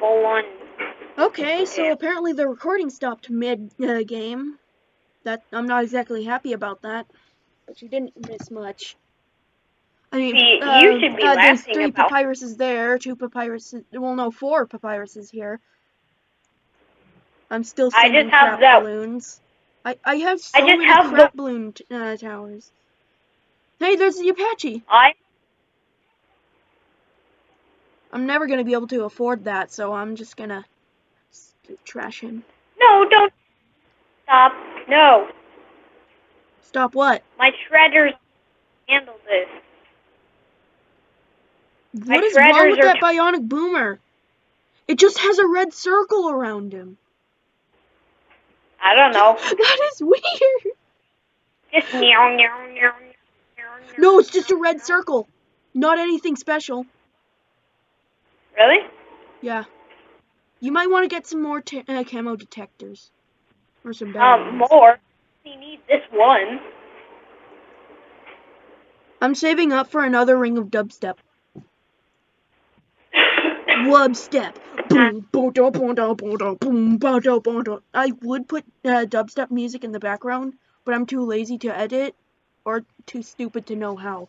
full on. Okay, so apparently the recording stopped mid game. That I'm not exactly happy about that, but you didn't miss much. I mean, You should be there's laughing 3 about. papyruses there, 2 papyruses. Well, no, 4 papyruses here. I'm still I sending just have crap that. balloons. I have I so just many have crap balloon towers. Hey, there's the Apache. I'm never gonna be able to afford that, so I'm just gonna trash him. No, don't stop. No. Stop what? My shredders handle this. What is wrong with that bionic boomer? It just has a red circle around him. I don't know. That is weird. Just meow, meow, meow, meow. No, it's just a red circle. Not anything special. Really? Yeah. You might want to get some more camo detectors. Or some better ones. More. We need this one. I'm saving up for another ring of dubstep. Wubstep. Boom, boom, boom, boom, boom, boom, boom, boom. I would put dubstep music in the background, but I'm too lazy to edit or too stupid to know how.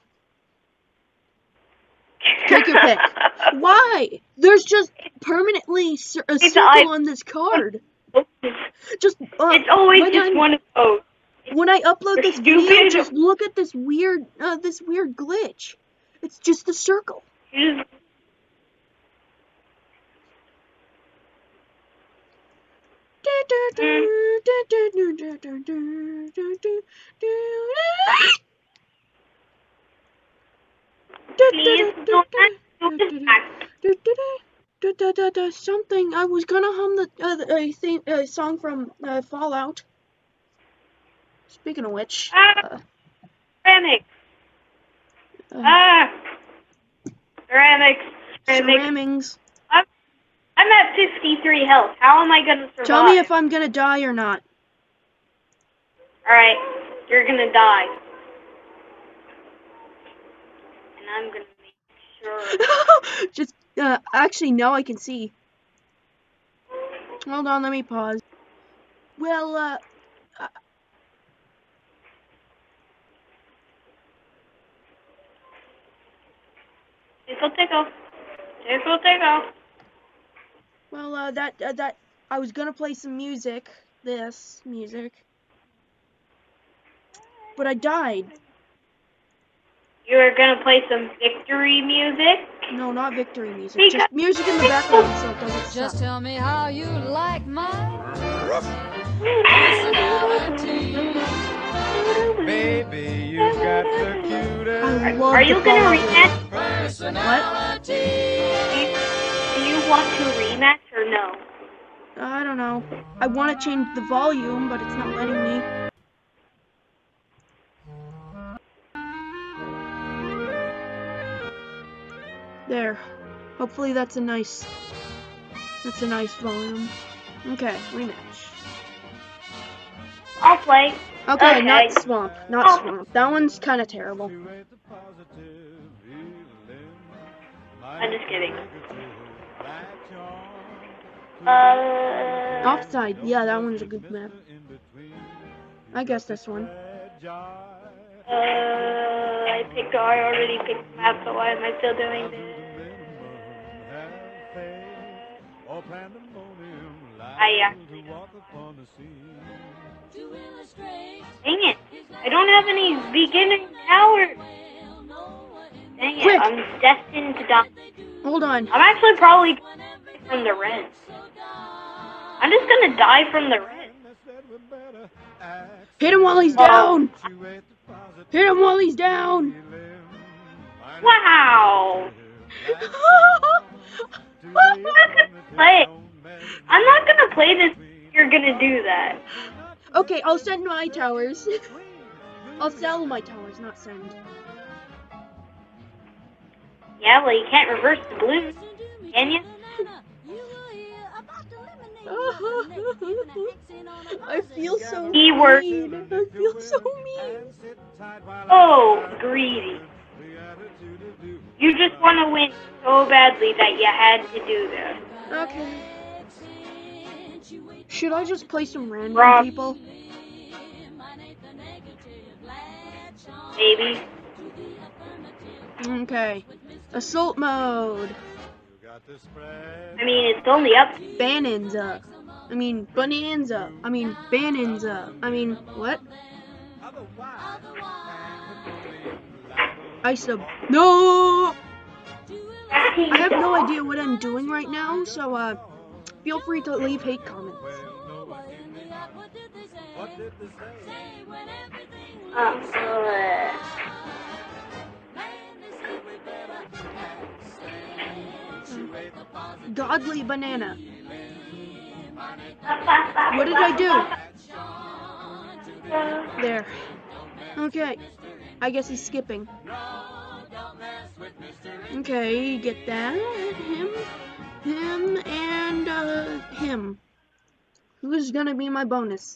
Take your pick. Why? There's just permanently a circle on this card. Just it's always just one of those. When I upload this video, just look at this weird glitch. It's just a circle. Something. I was gonna hum the song from Fallout. Speaking of which, ceramics. Ceramics. I'm at 53 health. How am I gonna survive? Tell me if I'm gonna die or not. Alright, you're gonna die. And I'm gonna make sure. Just, actually, now I can see. Hold on, let me pause. Well, Tickle. Well, that I was gonna play some music, this music, but I died. You were gonna play some victory music? No, not victory music. Just music in the background so it doesn't stop. Just tell me how you like my personality. Baby, you got the cutest. I love Are you gonna rematch? What? Do you want to rematch or no? I don't know. I want to change the volume, but it's not letting me. There. Hopefully that's a nice volume. Okay, rematch. I'll play. Okay, not swamp. That one's kind of terrible. I'm just kidding. Offside. Yeah, that one's a good map. I guess this one. I already picked the map, so why am I still doing this? Dang it! I don't have any beginning towers! Dang it, Quick. I'm destined to die. Hold on. I'm actually probably gonna die from the red. I'm just gonna die from the red. Hit him while he's down! Hit him while he's down! Wow! I'm not gonna play this if you're gonna do that. Okay, I'll send my towers. I'll sell my towers, not send. Yeah, well, you can't reverse the balloon, can you? I feel so Keyword. mean. I feel so mean. Oh, greedy. You just want to win so badly that you had to do that. Okay. Should I just play some random Rob. people? Maybe. Okay. Assault mode. You got to spread. I mean, it's only up. Bonanza. I mean, Bonanza. I mean, Bonanza. I mean, what? I sub. No! I have no idea what I'm doing right now, so, feel free to leave hate comments. What did they say? Godly banana. What did I do? There. Okay. I guess he's skipping. Okay, get that. Him, and, him. Who's gonna be my bonus?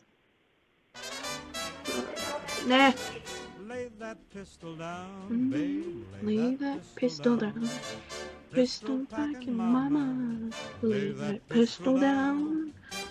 Nah. Lay that pistol down, babe. Lay that pistol down. Pistol back in mama. Lay that pistol down.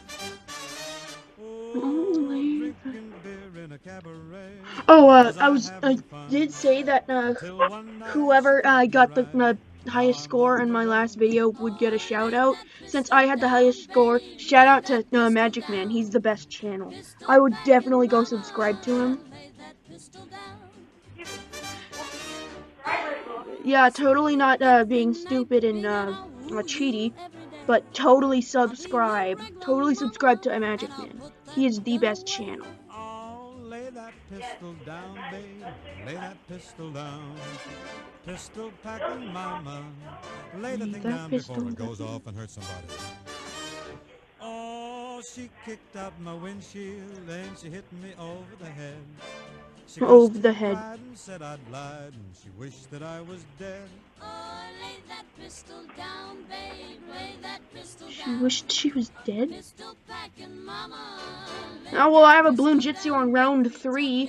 Oh, I did say that, whoever, got the, highest score in my last video would get a shout out. Since I had the highest score, shout out to, Magic Man. He's the best channel. I would definitely go subscribe to him. Yeah, totally not, being stupid and, cheaty, but totally subscribe. Totally subscribe to Magic Man. He is the best channel. Lay that pistol down, babe. Lay that pistol down. Pistol packing mama. Lay the thing down before it goes off and hurts somebody. Oh, she kicked out my windshield and she hit me over the head. She over the head. And said I'd lied and she wished that I was dead. Oh, lay that pistol down, babe. Lay that pistol She down. wished she was dead. Pistol packing mama. Oh, well, I have a balloon jitsu on round 3,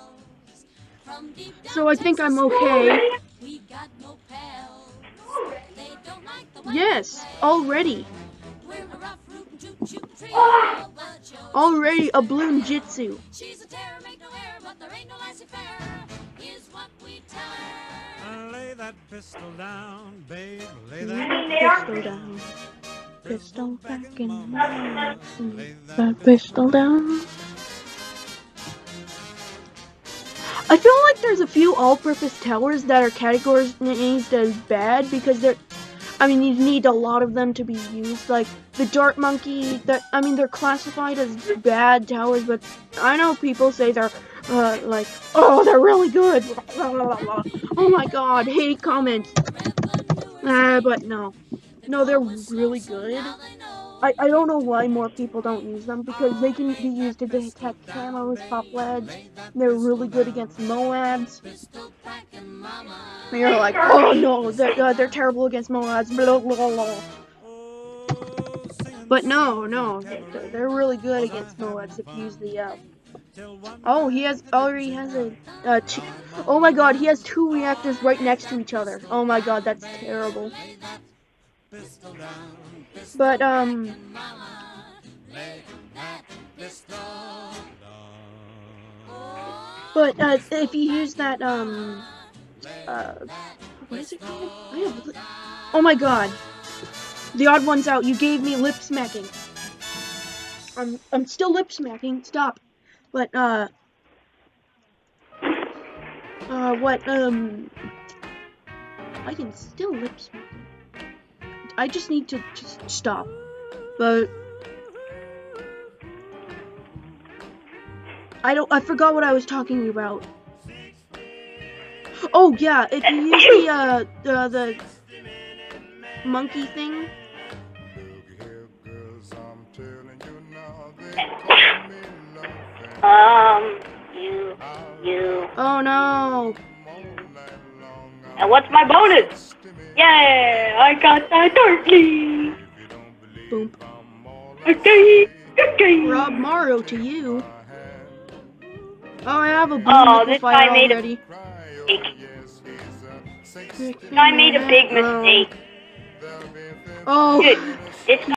so I think I'm okay. We got no pals. They don't like the way Yes, already. we're a rough root toot toot trio, but you're Already a balloon jitsu. she's a terror, make no error, but there ain't no laissez-faire. Is what we tell her. Lay that pistol down, babe. Lay Lay that that pistol down. Pistol back in mama. Lay that pistol down. I feel like there's a few all-purpose towers that are categorized as bad because they're, I mean, you need a lot of them to be used. Like the Dart Monkey, they're classified as bad towers, but I know people say they're, like, oh, they're really good. Oh my God, hate comments. But no, they're really good. I don't know why more people don't use them, because they can be used to detect camos, top lads. They're really good against Moabs. And you're like, oh no, they're terrible against Moabs. Blah, blah, blah. But no, they're really good against Moabs if you use the. Oh, he already has a. Oh my God, he has 2 reactors right next to each other. Oh my God, that's terrible. But if you use that what is it called? Oh my God, the odd one's out. You gave me lip smacking. I'm still lip smacking. Stop. But I can still lip smack. I just need to just stop. But I forgot what I was talking about. Oh yeah, if you use the monkey thing. You. Oh no. And what's my bonus? Yeah, I got that darkly. Boom. Okay. Rob Mario to you. Oh, I have a blue this liquefier guy made already. I made a big mistake. Oh. Dude, this